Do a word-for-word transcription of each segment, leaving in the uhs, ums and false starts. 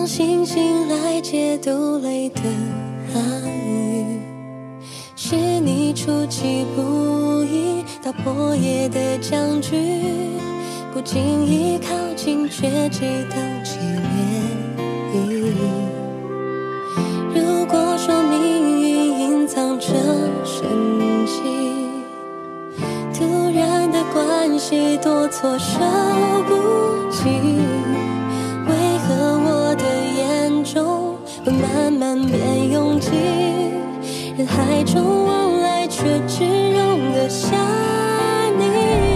让星星来解读泪的暗语，是你出其不意打破夜的僵局，不经意靠近却知道几年一遇。如果说命运隐藏着神迹，突然的关系多措手不及，为何我的眼中会慢慢变拥挤？人海中往来却只容得下你。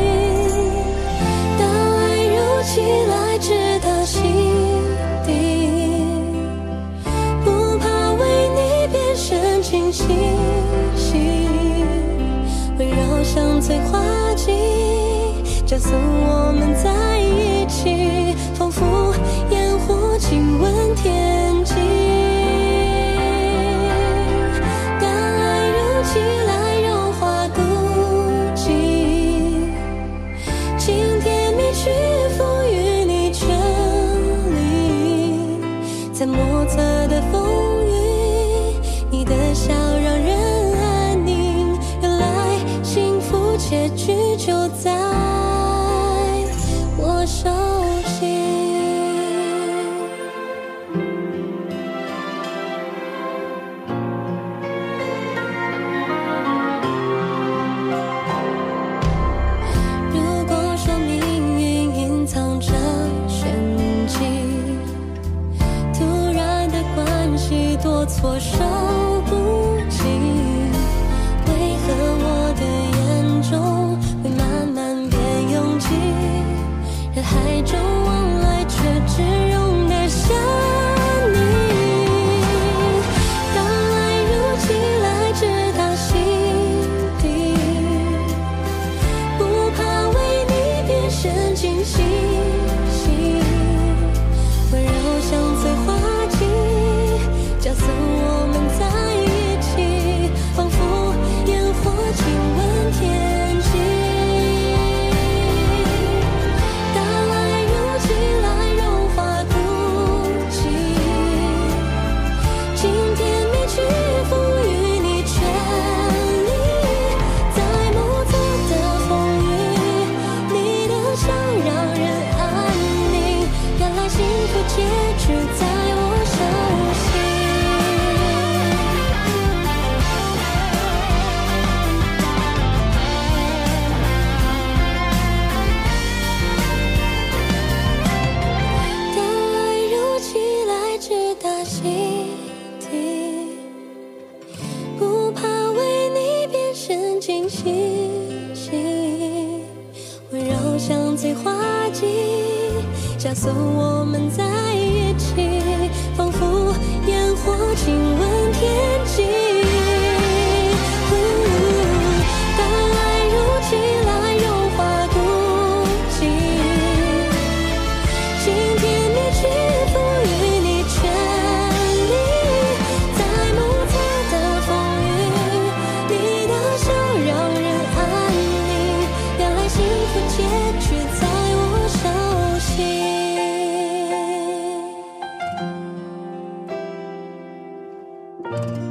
当爱如期来至他心底，不怕为你变成惊喜，温柔像催化剂，加速我们在一起，仿佛烟火亲吻天际。当爱如期来融化孤寂，请甜蜜去赋予你权利，在莫测的风雨，你的笑让人安宁。原来幸福结局就在我手心。如果说命运隐藏着玄机，突然的关系多措手不及，为何我的眼中会慢慢变拥挤？人海中往来却只容得下你。当爱如期来至他心底，不怕为你变成惊喜，温柔像催化剂，加速我们在一起，仿佛烟火亲吻天际。当爱如期来融化孤寂，请甜蜜去赋予你权利，在莫测的风雨，你的笑让人安宁。原来幸福结局在我手心。当爱如期来至他心底，不怕为你变成惊喜，温柔像催化剂，加速我们在一起，仿佛烟火亲吻天际。当爱如期来融化孤寂，请甜蜜去赋予你权利，在莫测的风雨，你的笑让人安宁。原来幸福结局在我手心。